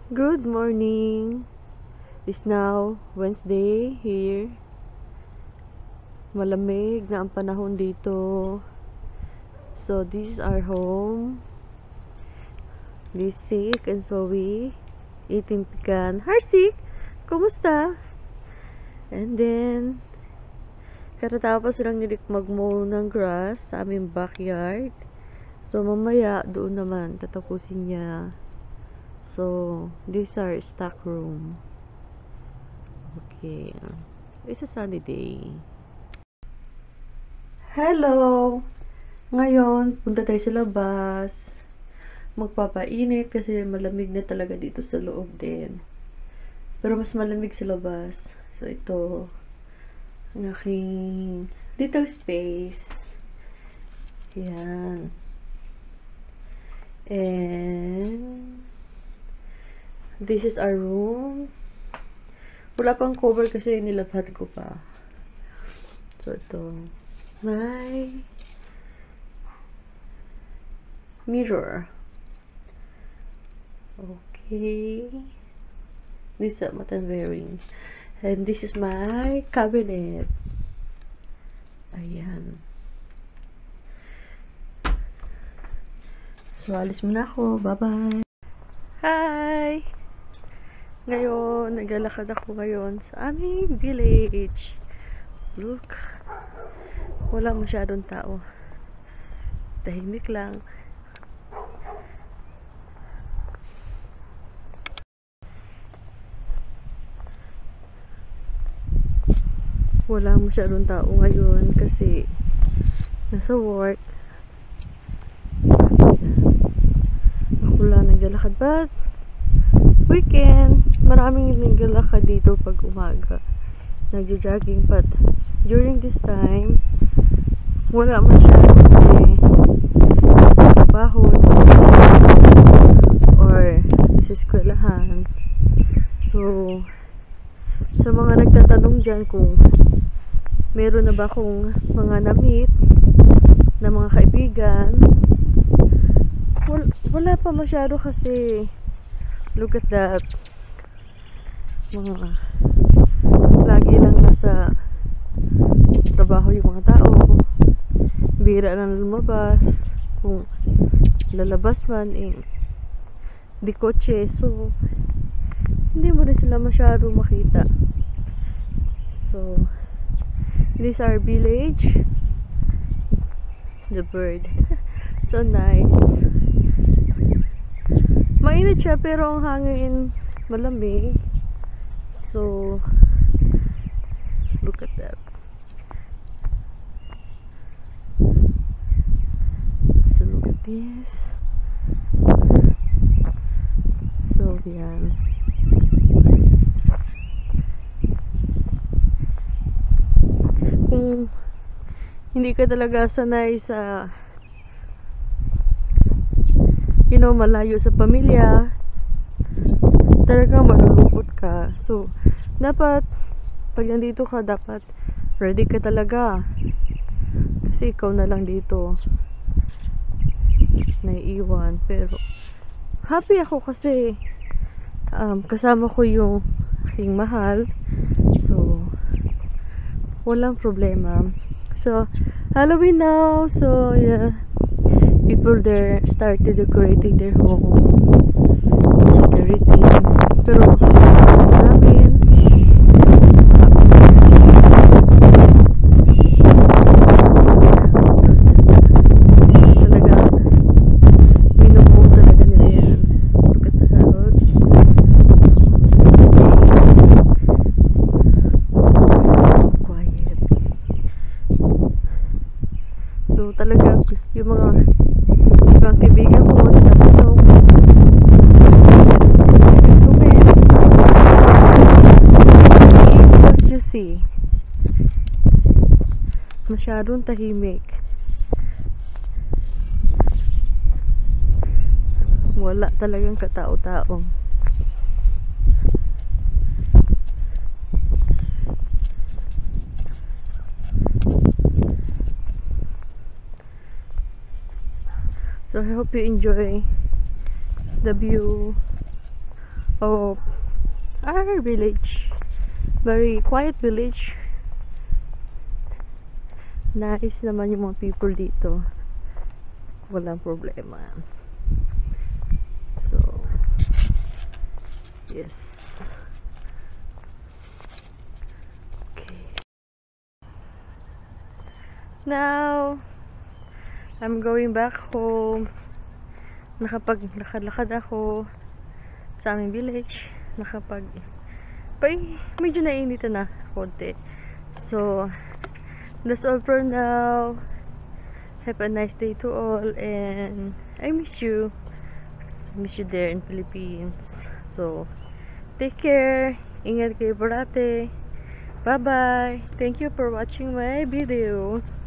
Good morning. It's now Wednesday here. Malamig na ang panahon dito. So this is our home. Lisik and Zoe eating pecan. Harsik, kumusta? And then katatapos lang nilik mag-mow ng grass sa aming backyard. So mamaya doon naman tatapusin niya. So, this is our stock room. Okay. It's a sunny day. Hello! Ngayon, punta tayo sa labas. Magpapainit kasi malamig na talaga dito sa loob din. Pero mas malamig sa labas. So, ito. Ang aking little space. Yan. And this is our room. Wala pang cover kasi nilabhat ko pa. So, ito. My mirror. Okay. This is what I'm wearing. And this is my cabinet. Ayan. So, alis muna ako. Bye-bye. Hi! Ngayon, naglalakad ako ngayon sa aming village. Look. Wala masyadong tao. Tahimik lang. Wala masyadong tao ngayon kasi nasa work. Ako lang naglalakad, but weekend, maraming naglalakad dito pag umaga. Nagjo-jogging, but during this time, wala masyado kasi nasa trabaho or sa eskwelahan. So, sa mga nagtatanong dyan kung meron na ba akong mga na-meet na mga kaibigan, wala pa masyado kasi look at that. Mga lagi lang nasa trabaho yung mga tao. Bira lang lumabas. Kung lalabas man, di kotse. So, hindi mo rin sila masyado makita. So, this is our village. The bird. So nice. Mainit siya pero ang hangin malamig. So, look at that. So, look at this. So, yan. Kung hindi ka talaga sanay sa malayo sa pamilya, talagang malulungkot ka. So, dapat pag nandito ka, dapat ready ka talaga kasi ikaw na lang dito naiiwan. Pero happy ako kasi kasama ko yung aking mahal. So, walang problema. So, Halloween now. So, yeah. People there started decorating their home. Scary things. Pero, sa amin, talaga, minumo talaga nila yan. Look at the house. So quiet. So, talaga, yung mga ibang kaibigan ko nagtatanong because you see masyadong tahimik, wala talagang katao-tao. So I hope you enjoy the view of our village. Very quiet village. Nice naman yung mga people dito. Walang problema. So, yes. Okay. Now, I'm going back home. Nakapaglakad-lakad ako sa aming village. Medyo nainitan na konti. So, that's all for now. Have a nice day to all, and I miss you. I miss you there in Philippines. So, take care. Ingat kayo parate. Bye-bye. Thank you for watching my video.